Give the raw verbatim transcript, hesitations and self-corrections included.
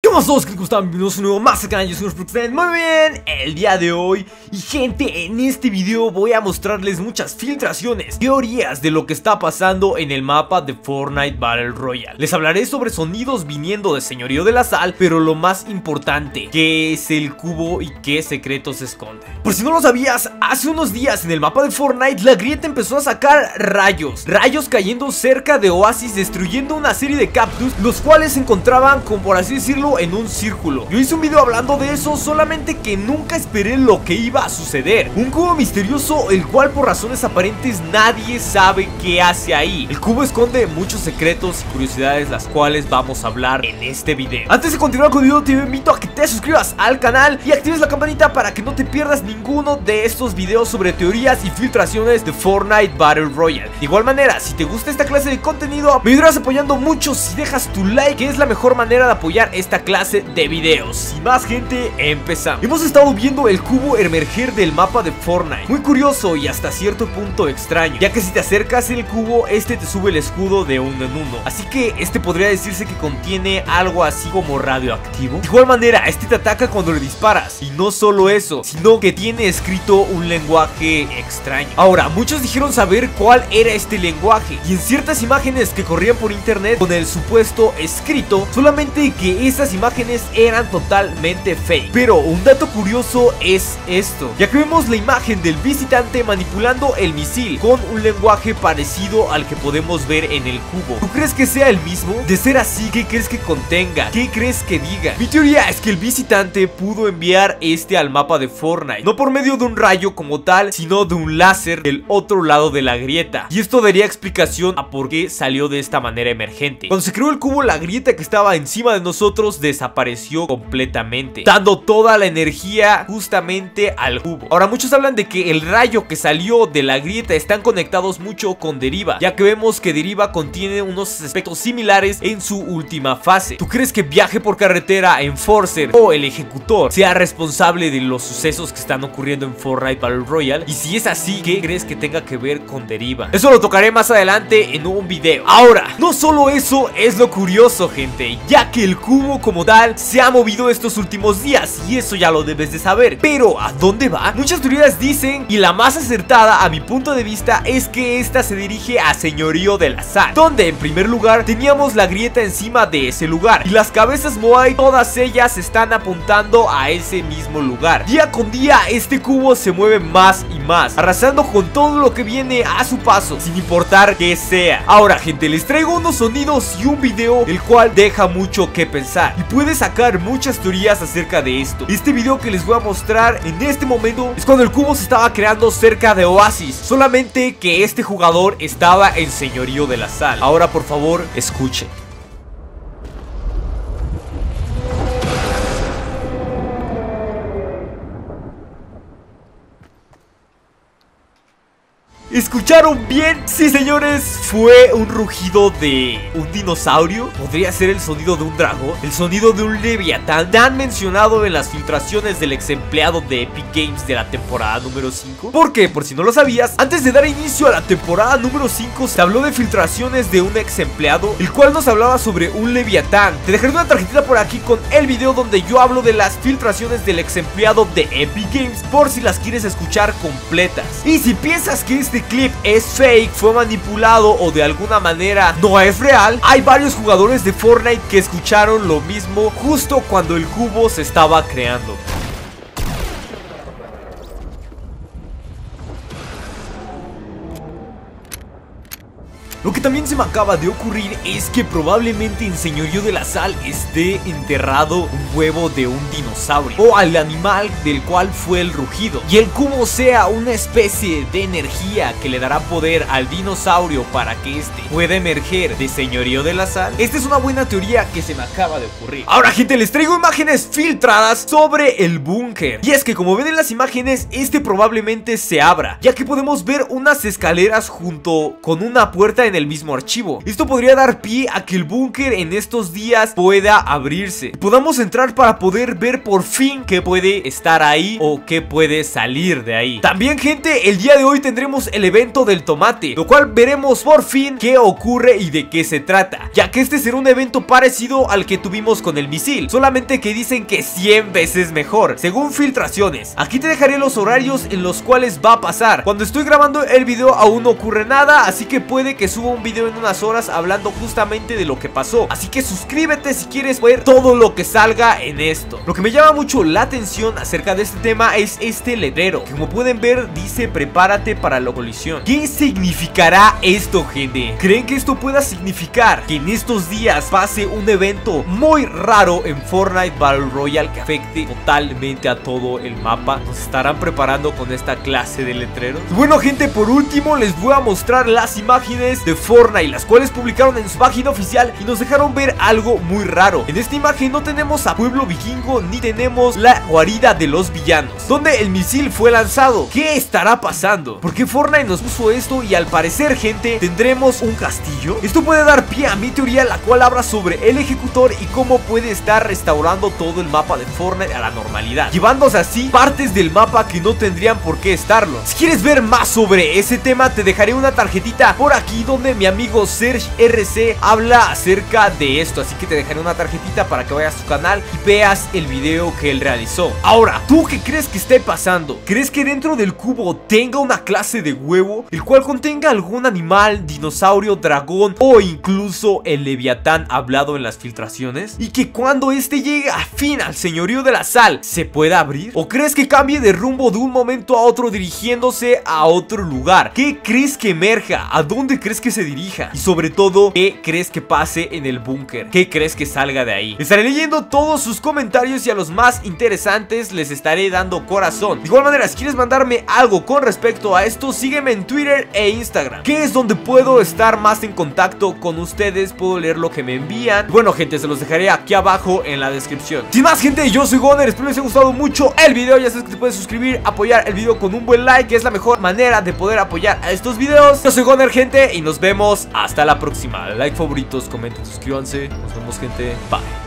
¿Qué más todos? ¿Cómo están? Bienvenidos a un nuevo más al canal. Yo soy Friend. Muy bien, el día de hoy. Y gente, en este video voy a mostrarles muchas filtraciones, teorías de lo que está pasando en el mapa de Fortnite Battle Royale. Les hablaré sobre sonidos viniendo de Señorío de la Sal, pero lo más importante, ¿qué es el cubo y qué secretos se esconde? Por si no lo sabías, hace unos días en el mapa de Fortnite la grieta empezó a sacar rayos, rayos cayendo cerca de Oasis, destruyendo una serie de cactus, los cuales se encontraban, como por así decirlo, en un círculo. Yo hice un video hablando de eso, solamente que nunca esperé lo que iba a suceder. Un cubo misterioso, el cual por razones aparentes nadie sabe qué hace ahí. El cubo esconde muchos secretos y curiosidades, las cuales vamos a hablar en este video. Antes de continuar con el video, te invito a que te suscribas al canal y actives la campanita para que no te pierdas ninguno de estos videos sobre teorías y filtraciones de Fortnite Battle Royale. De igual manera, si te gusta esta clase de contenido, me ayudarás apoyando mucho si dejas tu like, que es la mejor manera de apoyar esta clase de videos. Sin más, gente, empezamos. Hemos estado viendo el cubo emerger del mapa de Fortnite. Muy curioso y hasta cierto punto extraño, ya que si te acercas el cubo, este te sube el escudo de uno en uno. Así que este podría decirse que contiene algo así como radioactivo. De igual manera, este te ataca cuando le disparas. Y no solo eso, sino que tiene escrito un lenguaje extraño. Ahora, muchos dijeron saber cuál era este lenguaje, y en ciertas imágenes que corrían por internet con el supuesto escrito, solamente que esas imágenes eran totalmente fake. Pero un dato curioso es esto, ya que vemos la imagen del visitante manipulando el misil con un lenguaje parecido al que podemos ver en el cubo. ¿Tú crees que sea el mismo? De ser así, ¿qué crees que contenga? ¿Qué crees que diga? Mi teoría es que el visitante pudo enviar este al mapa de Fortnite, no por medio de un rayo como tal, sino de un láser del otro lado de la grieta. Y esto daría explicación a por qué salió de esta manera emergente. Cuando se creó el cubo, la grieta que estaba encima de nosotros desapareció completamente, dando toda la energía justamente al cubo. Ahora, muchos hablan de que el rayo que salió de la grieta están conectados mucho con Deriva, ya que vemos que Deriva contiene unos aspectos similares en su última fase. ¿Tú crees que Viaje por Carretera, Enforcer o el Ejecutor sea responsable de los sucesos que están ocurriendo en Fortnite Battle Royale? Y si es así, ¿qué crees que tenga que ver con Deriva? Eso lo tocaré más adelante en un video. Ahora, no solo eso es lo curioso, gente, ya que el cubo como tal se ha movido estos últimos días, y eso ya lo debes de saber. Pero ¿a dónde va? Muchas teorías dicen, y la más acertada a mi punto de vista, es que esta se dirige a Señorío de la Sal, donde en primer lugar teníamos la grieta encima de ese lugar, y las cabezas Moai, todas ellas están apuntando a ese mismo lugar. Día con día este cubo se mueve más y más, arrasando con todo lo que viene a su paso, sin importar qué sea. Ahora, gente, les traigo unos sonidos y un video el cual deja mucho que pensar, y puede sacar muchas teorías acerca de esto. Este video que les voy a mostrar en este momento es cuando el cubo se estaba creando cerca de Oasis, solamente que este jugador estaba en Señorío de la Sal. Ahora, por favor, escuchen. ¿Escucharon bien? Sí, señores, fue un rugido de un dinosaurio. Podría ser el sonido de un dragón, el sonido de un leviatán, tan mencionado en las filtraciones del ex empleado de Epic Games de la temporada número cinco. Porque, por si no lo sabías, antes de dar inicio a la temporada número cinco se habló de filtraciones de un ex empleado, el cual nos hablaba sobre un leviatán. Te dejaré una tarjetita por aquí con el video donde yo hablo de las filtraciones del ex empleado de Epic Games, por si las quieres escuchar completas. Y si piensas que este clip es fake, fue manipulado o de alguna manera no es real, hay varios jugadores de Fortnite que escucharon lo mismo justo cuando el cubo se estaba creando. Lo que también se me acaba de ocurrir es que probablemente en Señorío de la Sal esté enterrado un huevo de un dinosaurio, o al animal del cual fue el rugido, y el cubo sea una especie de energía que le dará poder al dinosaurio para que este pueda emerger de Señorío de la Sal. Esta es una buena teoría que se me acaba de ocurrir. Ahora, gente, les traigo imágenes filtradas sobre el búnker, y es que como ven en las imágenes, este probablemente se abra, ya que podemos ver unas escaleras junto con una puerta en el mismo archivo. Esto podría dar pie a que el búnker en estos días pueda abrirse, podamos entrar para poder ver por fin qué puede estar ahí o qué puede salir de ahí. También, gente, el día de hoy tendremos el evento del tomate, lo cual veremos por fin qué ocurre y de qué se trata, ya que este será un evento parecido al que tuvimos con el misil, solamente que dicen que cien veces mejor, según filtraciones. Aquí te dejaré los horarios en los cuales va a pasar. Cuando estoy grabando el video aún no ocurre nada, así que puede que suba un video en unas horas hablando justamente de lo que pasó, así que suscríbete si quieres ver todo lo que salga en esto. Lo que me llama mucho la atención acerca de este tema es este letrero, que como pueden ver dice prepárate para la colisión. ¿Qué significará esto, gente? ¿Creen que esto pueda significar que en estos días pase un evento muy raro en Fortnite Battle Royale que afecte totalmente a todo el mapa? ¿Nos estarán preparando con esta clase de letreros? Y bueno, gente, por último les voy a mostrar las imágenes de Fortnite, las cuales publicaron en su página oficial y nos dejaron ver algo muy raro. En esta imagen no tenemos a Pueblo Vikingo ni tenemos la guarida de los villanos, donde el misil fue lanzado. ¿Qué estará pasando? ¿Por qué Fortnite nos puso esto? Y al parecer, gente, tendremos un castillo. Esto puede dar pie a mi teoría, la cual habla sobre el ejecutor y cómo puede estar restaurando todo el mapa de Fortnite a la normalidad, llevándose así partes del mapa que no tendrían por qué estarlo. Si quieres ver más sobre ese tema, te dejaré una tarjetita por aquí donde mi amigo Serge R C habla acerca de esto, así que te dejaré una tarjetita para que vayas a su canal y veas el video que él realizó. Ahora, ¿tú qué crees que esté pasando? ¿Crees que dentro del cubo tenga una clase de huevo, el cual contenga algún animal, dinosaurio, dragón o incluso el Leviatán hablado en las filtraciones? Y que cuando este llegue a fin al señorío de la sal, ¿se pueda abrir? ¿O crees que cambie de rumbo de un momento a otro dirigiéndose a otro lugar? ¿Qué crees que emerja? ¿A dónde crees que se dirija? Y sobre todo, ¿qué crees que pase en el búnker? ¿Qué crees que salga de ahí? Estaré leyendo todos sus comentarios y a los más interesantes les estaré dando corazón. De igual manera, si quieres mandarme algo con respecto a esto, sígueme en Twitter e Instagram, que es donde puedo estar más en contacto con ustedes, puedo leer lo que me envían. Bueno, gente, se los dejaré aquí abajo en la descripción. Sin más, gente, yo soy Goner, espero les haya gustado mucho el video. Ya sabes que te puedes suscribir, apoyar el video con un buen like, que es la mejor manera de poder apoyar a estos videos. Yo soy Goner, gente, y nos vemos hasta la próxima. Like, favoritos, comenten, suscríbanse. Nos vemos, gente. Bye.